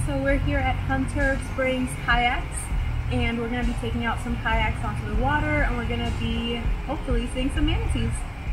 So we're here at Hunter Springs Kayaks, and we're going to be taking out some kayaks onto the water, and we're going to be hopefully seeing some manatees.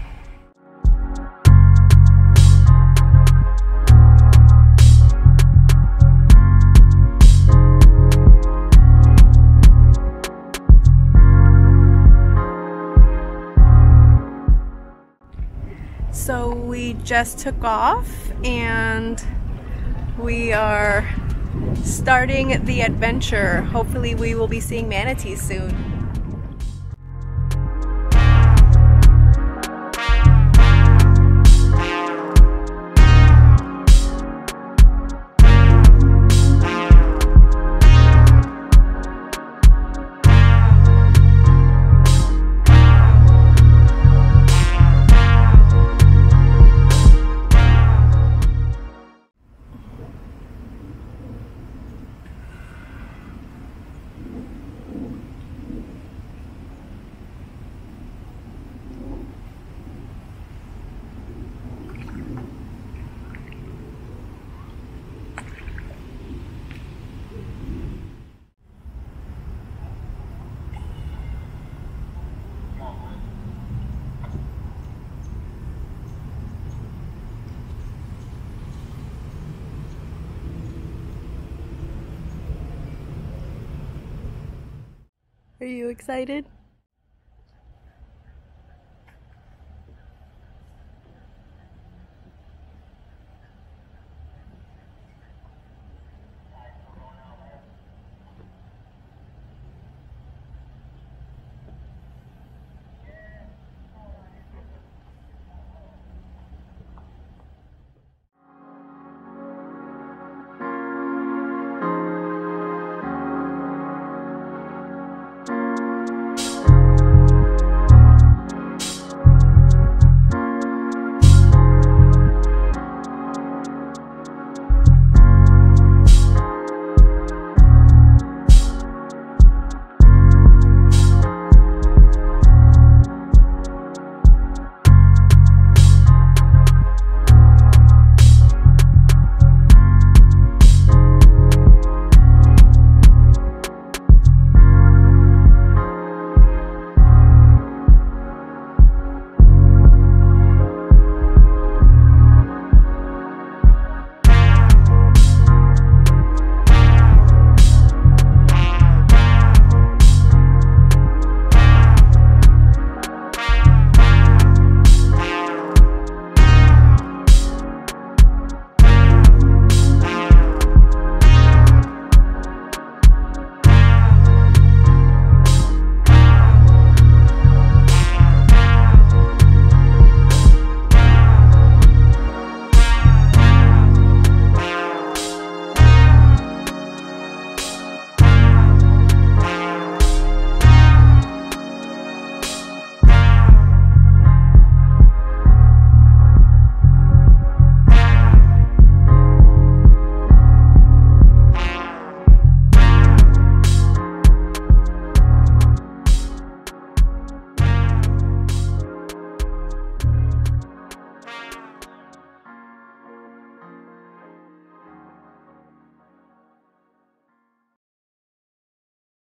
So we just took off and we are starting the adventure. Hopefully we will be seeing manatees soon. Are you excited?